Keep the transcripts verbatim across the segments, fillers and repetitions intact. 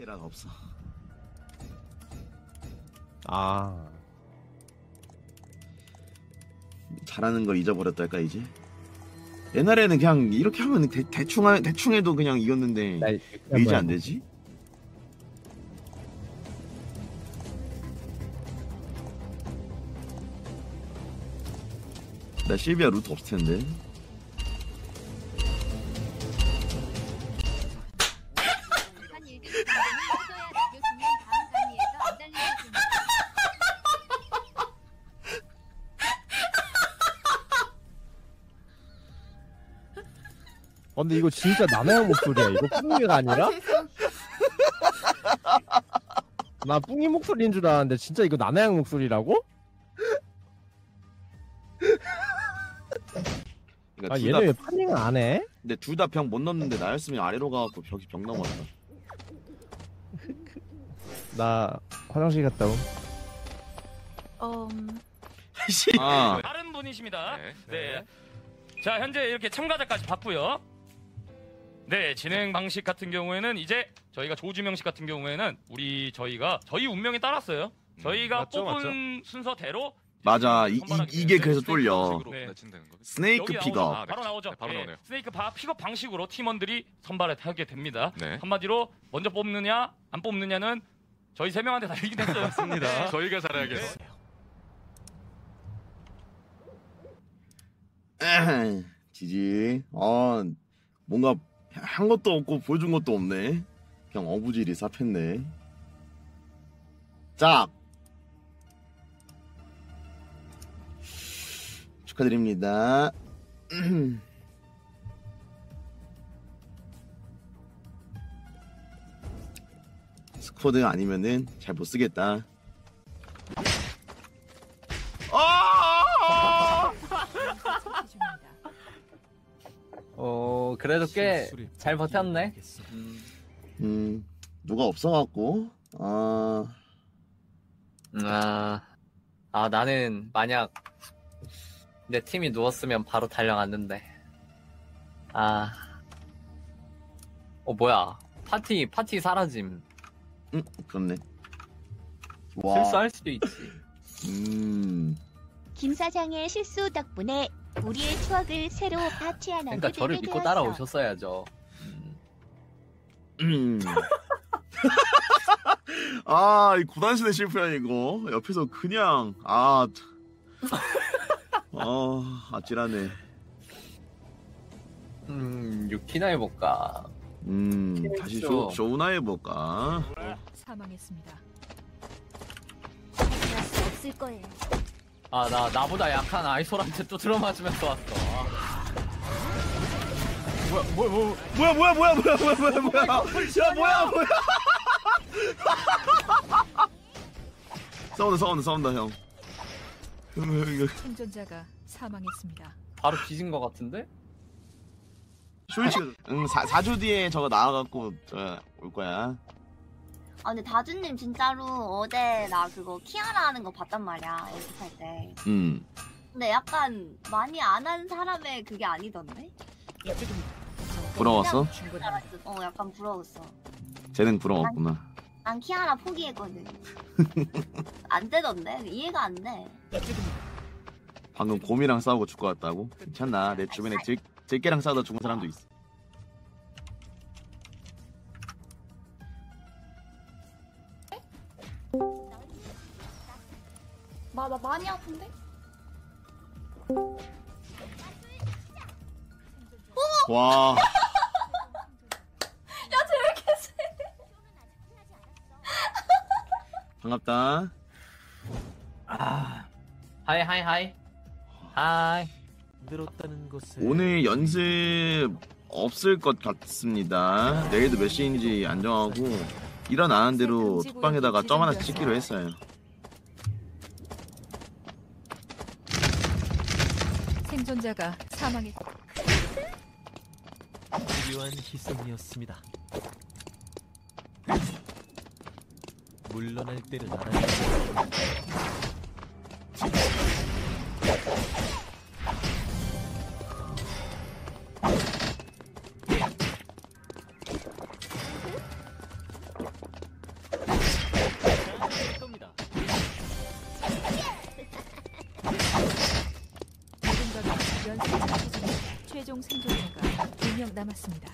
계란 없어. 아 잘하는 걸 잊어버렸달까 이제. 옛날에는 그냥 이렇게 하면 대, 대충 하, 대충 해도 그냥 이겼는데 왜 이제 안 되지? 나 실비아 루트 없을 텐데. 어, 근데 이거 진짜 남의 목소리야. 이거 뿡이가 아니라? 나 뿡이 목소리인 줄 알았는데 진짜 이거 남의 목소리라고? 그러니까 아 둘 얘네 다, 왜 파밍을 안 해? 근데 둘 다 병 못 넘는데 나였으면 아래로 가갖고 벽이 벽 넘었다. 나 화장실 갔다 옴. 음... 아, 다른 분이십니다. 네. 네. 자, 현재 이렇게 참가자까지 봤고요. 네, 진행 방식 같은 경우에는 이제 저희가 조주명식 같은 경우에는 우리 저희가 저희 운명에 따랐어요. 저희가 맞죠, 뽑은 순서대로 맞아. 이, 이, 선발하게 이게 되는데 그래서 스네이크 쫄려. 방식으로, 네. 매칭되는 거죠? 스네이크 여기 픽업. 나오죠. 아, 네. 바로 나오죠. 네, 바로 네, 나오네요. 스네이크 바, 픽업 방식으로 팀원들이 선발을 하게 됩니다. 네. 한마디로 먼저 뽑느냐 안 뽑느냐는 저희 세 명한테 달리긴 했어요. 맞습니다. 저희가 잘해야겠어요. 에헤, 지지. 아, 뭔가 한 것도 없고 보여준 것도 없네. 그냥 어부질이 싹했네. 짝. 축하드립니다. 스쿼드 아니면은 잘 못 쓰겠다. 아! 어 그래도 꽤 잘 버텼네. 음, 누가 없어갖고. 아, 아, 아 나는 만약 내 팀이 누웠으면 바로 달려갔는데. 아, 어 뭐야? 파티 파티 사라짐. 음, 그렇네. 와. 실수할 수도 있지. 음, 김 사장의 실수 덕분에 우리의 추억을 새로 파티하는 그러니까 저를 믿고 따라오셨어야죠. 음. 음. 아, 이 구단신의 실패야 이거. 옆에서 그냥 아, 아, 아찔하네. 음, 유키나 해볼까? 음, 다시 쇼 쇼우나 해볼까? 사망했습니다. 할수 없을 거예요. 아, 나 나보다 약한 아이솔한테 또 들어맞으면서 왔어. 아. 뭐야, 뭐야, 뭐야. 뭐야 뭐야 뭐야 뭐야 뭐야 뭐야 뭐야 야 뭐야 뭐야 싸운다 싸운다 싸운다 형. 생존자가 사망했습니다. 바로 뒤진 것 같은데? 쇼이치가 응 사 주 뒤에 저거 나와갖고 저 올 거야. 아 근데 다준님 진짜로 어제 나 그거 키아라 하는 거 봤단 말이야 연습할 때. 음. 근데 약간 많이 안 한 사람의 그게 아니던데? 부러웠어? 어 약간 부러웠어. 재능 부러웠구나. 난 키아라 포기했거든. 안 되던데? 이해가 안 돼. 방금 곰이랑 싸우고 죽고 왔다고? 괜찮나? 내 주변에 들, 들깨랑 싸우다 죽은 사람도 있어. 나, 나 많이 아픈데? 와. 야, 쟤 왜 이렇게 세? 반갑다. 아, 하이, 하이, 하이. 하이. 늘었다는 것을 오늘 연습 없을 것 같습니다. 내일도 몇 시인지 안 정하고 일어나는 대로 톡방에다가 점 하나씩 찍기로 했어요. 생존자가 사망했. 필요한 희생이었습니다. 물러날 때를 알아야 최종 생존자가 두 명 남았습니다.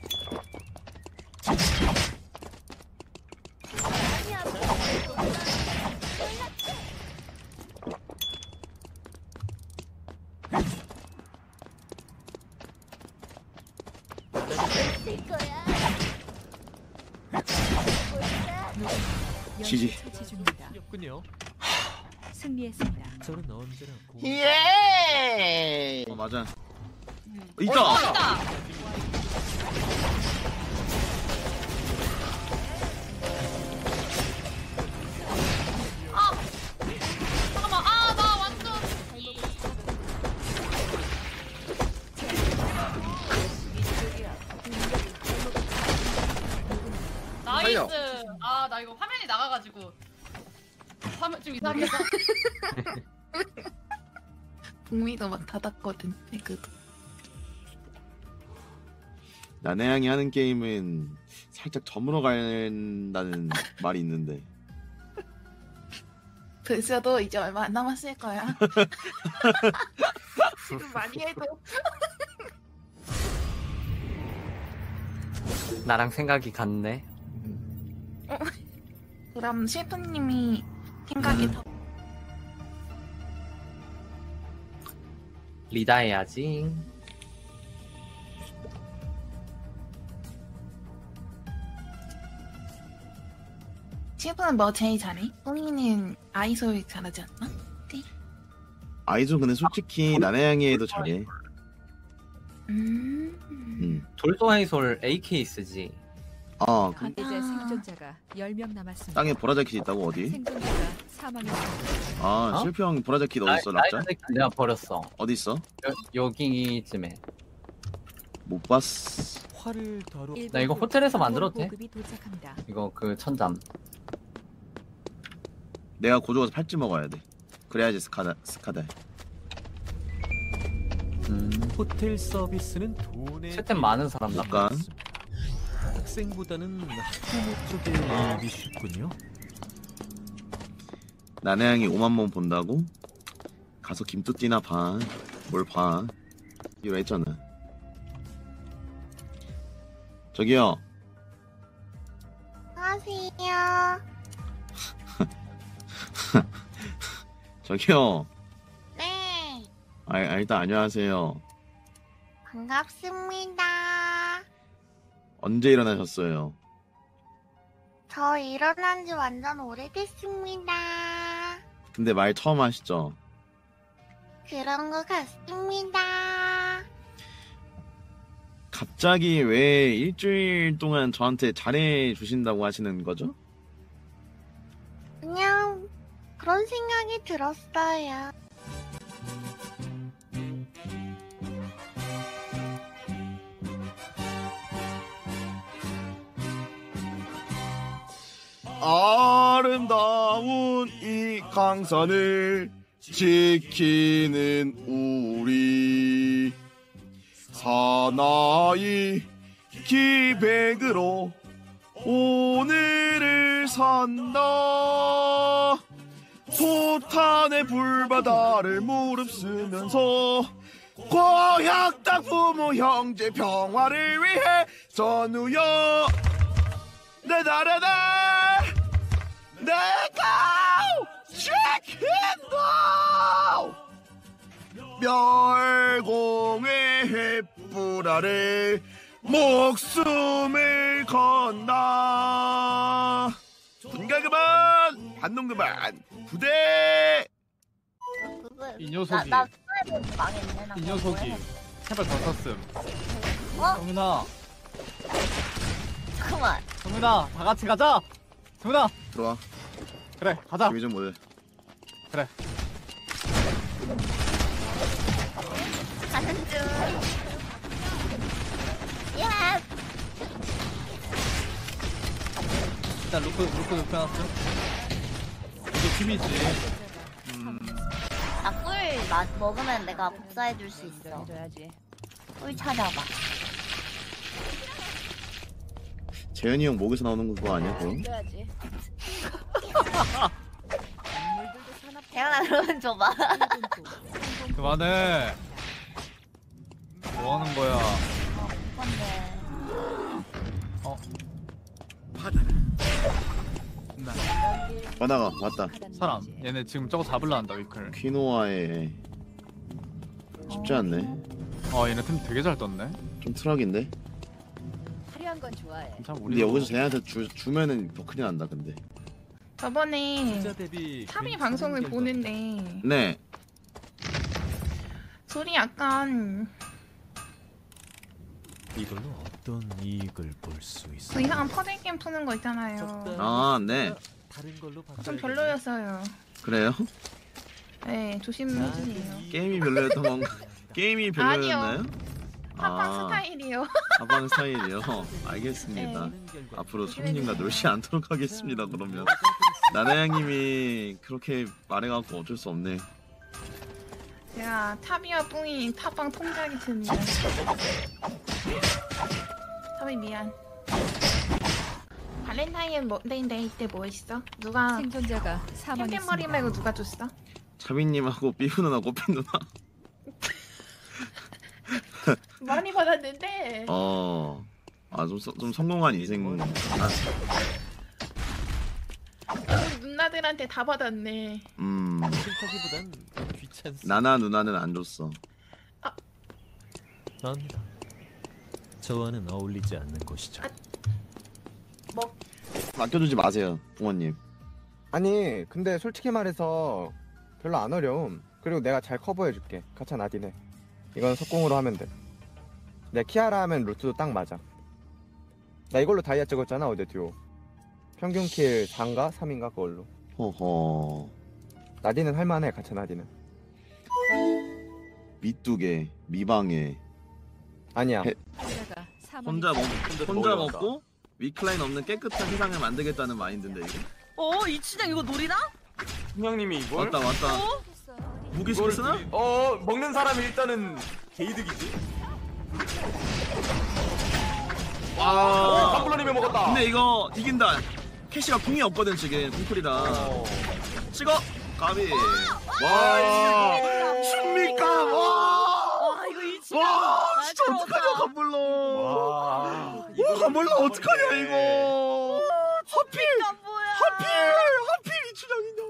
지지. 처치 중입니다. 였군요. 승리했습니다. 저는 언제나 고... 예. 어 맞아. 있다. 잠깐만, 아, 나 완전. 나이스. 아, 나 이거 화면이 나가가지고. 화면 좀 이상해서. 북미도 막 닫았거든, 배그도. 나나양이 하는 게임은 살짝 저물어 간다는 말이 있는데. 벌써도 이제 얼마 안 남았을 거야. 지금 많이 해도. 나랑 생각이 같네. 그럼 셰프님이 생각이 음. 더. 리다 해야지. 셰프는 뭐 제일 잘해? 뽕이는 아이솔 잘하지 않나? 아이돌 근데 솔직히 나나양이 해도 잘해. 음. 음. 돌도하이솔 에이케이 쓰지. 아 그, 이제 생존자가 열 명 남았습니다. 땅에 보라자켓 있다고 어디? 생존자가 사망했습니다. 아 어? 실패형 보라자켓 어디 있어 나이- 락자? 나이 내가 버렸어. 어디 있어? 여, 여기쯤에. 못 봤어. 화를 다루. 나 이거 호텔에서 만들어도 돼? 보급이 도착합니다. 이거 그 천잠. 내가 고조 가서 팔찌 먹어야 돼. 그래야지 스카다 스카다. 음. 호텔 서비스는 돈에 채템 많은 사람 못 나. 가. 학생보다는 학부모 쪽에 일이 쉽군요. 나나양이 오만 번 본다고? 가서 김뚜띠나 봐. 뭘 봐. 이거 했잖아. 저기요. 안녕하세요. 저기요. 네, 아, 아 일단 안녕하세요. 반갑습니다. 언제 일어나셨어요? 저 일어난 지 완전 오래됐습니다. 근데 말 처음 하시죠? 그런 것 같습니다. 갑자기 왜 일주일 동안 저한테 잘해 주신다고 하시는 거죠? 그냥 그런 생각이 들었어요. 아름다운 이 강산을 지키는 우리 사나이 기백으로 오늘을 산다. 소탄의 불바다를 무릅쓰면서 고향 땅 부모 형제 평화를 위해 전우여 내 나라다 내가 지킨다. 멸공의 횃불 아래 목숨을 건다. 분가 그만 반동 그만 부대. 이 녀석이. 나, 나 스파이더 망했네. 나 이 녀석이. 제발 더 썼음. 어? 정윤아, 잠깐만. 정윤아, 다 같이 가자. 정윤아, 들어와. 그래, 가자. 준비 좀 못해. 그래. 가는 중. 예. 일단 루크, 루크 눕혀놨음. 이거 팀이지. 음, 나꿀 먹으면 내가 복사해줄 수 있어. 꿀 찾아봐. 재현이 형 목에서 나오는 거 그거 아니야 그거? 태연아 그러면 줘봐. 그만해. 뭐 하는 거야? 이건데. 어. 나 바나가 왔다. 사람. 얘네 지금 저거 잡으려 한다 위클. 퀴노아의 쉽지 않네. 어 얘네 템 되게 잘 떴네. 좀 트럭인데. 화려한 건 좋아해. 참 우리. 근데 여기서 쟤한테 주, 주면은 더 큰일 난다 근데. 저번에 투자 대비 탑이 괜찮은 방송을 결과. 보는데 네. 둘이 약간 이걸로 어떤 이익을 볼 수 있어? 그 이상한 퍼즐 게임 푸는 거 있잖아요. 아 네. 다른 걸로 좀 별로였어요. 그래요? 네, 조심해주세요. 게임이 별로였던 건가? 게임이 별로였나요? 팝빵 스타일이요. 팝빵 스타일이요. 알겠습니다. 네. 앞으로 손님과 놀지 않도록 하겠습니다. 그러면 나나양님이 그렇게 말해갖고 어쩔 수 없네. 제가 타비와 뿡이 팝빵 통작이 듭니다. 타비 미안. 발렌타인 데이 때 뭐 했어? 누가 생존자가 캔캔머리 사망했습니다. 말고 누가 줬어? 차비님하고 삐부 누나, 꽃핀 누나. 많이 받았는데. 어, 아좀 좀 성공한 인생. 아, 누나들한테 다 받았네. 음. 싫다기보단 귀찮습니다. 나나 누나는 안 줬어. 넌 저와는 어울리지 않는 것이죠. 뭐? 맡겨주지 마세요, 부모님. 아니 근데 솔직히 말해서 별로 안 어려움. 그리고 내가 잘 커버해줄게. 가차 나디네. 이건 속공으로 하면 돼. 내가 키아라 하면 루트도 딱 맞아. 나 이걸로 다이아 찍었잖아 어제 듀오. 평균 킬 사인가 삼인가 그걸로. 허허. 나디는 할만해. 가차 나디는. 밑두개, 미방에 아니야. 해- 생존자가 혼자 먹 사망했습니다. 혼자 먹고 위클라인 없는 깨끗한 세상을 만들겠다는 마인드인데 이게. 어 이춘향 이거 노리나? 형님이 이걸. 왔다 왔다. 무기 스킬 쓰나? 어 먹는 사람이 일단은 개이득이지. 와. 깜블러님이 먹었다. 근데 이거 이긴다. 캐시가 궁이 없거든 지금 궁쿨이라. 어. 찍어. 까비. 와. 춥니까? 와. 와 이거 이춘향 와. 진짜 어떡하냐 깜블러. 와. 와 깜블러 어떡하냐 이거. 하필. 뭐야? 하필. 하필 이춘향이다.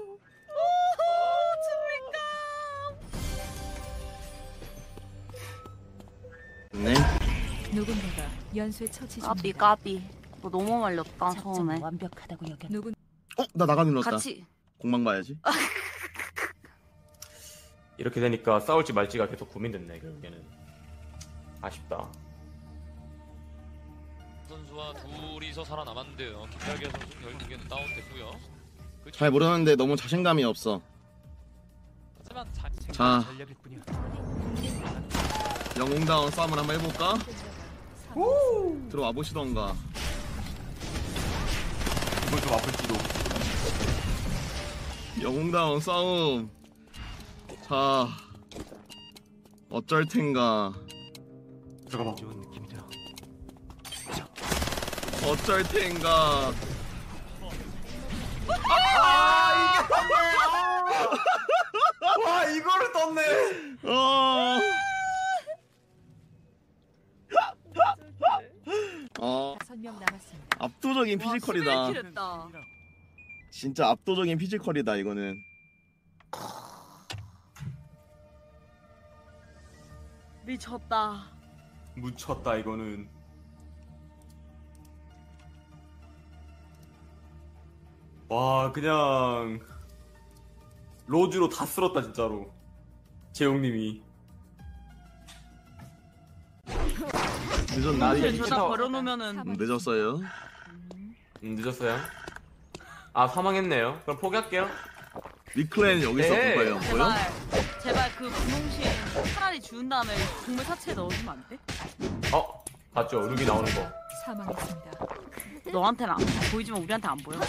네. 누군가가 연쇄 처치 까비 중입니다. 까비. 이거 너무 말렸다 처음에. 완벽하다고 여겨. 누군 어? 나 나가 눌렀다. 같이. 공방 봐야지. 이렇게 되니까 싸울지 말지가 계속 고민됐네 결국에는. 아쉽다. 선수와 둘이서 살아남았는데요. 김달계 선수 결국 경기는 다운됐고요. 그 잘 모르는데 너무 자신감이 없어. 하지만 자, 자, 전략일 뿐이야. 영웅다운 싸움을 한번 해볼까? 들어와 보시던가. 이걸 좀 아플지도. 영웅다운 싸움. 자, 어쩔 텐가. 잠깐만. 좋은 느낌이 들어. 어쩔 텐가. 와 이거를 떴네. 어. 어. 다섯 명 남았습니다. 압도적인 와, 피지컬이다. 십일 킬 했다. 진짜 압도적인 피지컬이다 이거는. 미쳤다. 묻혔다 이거는. 와 그냥 로즈로 다 쓸었다 진짜로. 재용님이. 사실 늦었는데. 저다 버려놓으면은 음, 늦었어요. 음, 늦었어요. 아 사망했네요. 그럼 포기할게요. 위클랜 여기 있었던 네. 거예요. 보여? 제발 제발 그 분홍신 차라리 지운 다음에 국물 사체에 넣어주면 안 돼? 어 봤죠 루비 나오는 거. 사망했습니다. 너한테는 안, 보이지만 우리한테 안 보여.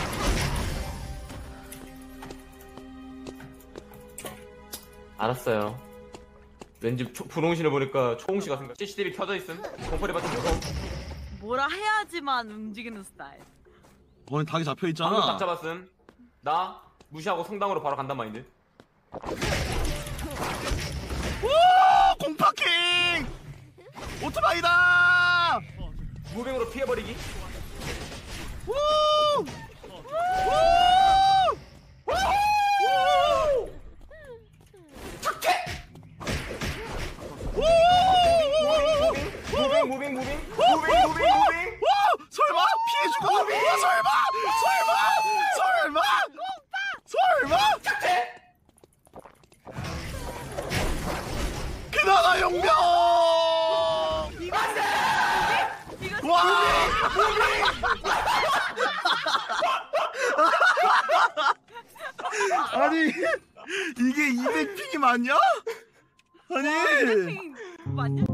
알았어요. 왠지 초, 분홍신을 보니까 초홍씨가 생각. 씨씨티비 켜져 있음. 공포리 받은 무서움. 뭐라 해야지만 움직이는 스타일. 거기 닭이 잡혀 방금 딱 있잖아. 잡았음. 나 무시하고 성당으로 바로 간단 마인드. 오, 공파킹. 오토바이다. 무빙으로 피해버리기. 우! 우! 무빙 무빙 무빙 무빙 무빙 오! 무빙 무빙 무빙. 오! 설마 피해주고? 와, 설마? 설마? 설마? 설마? 그나라 용병! 와! 아니 이게 이백 핑이 맞냐? 아니 맞냐?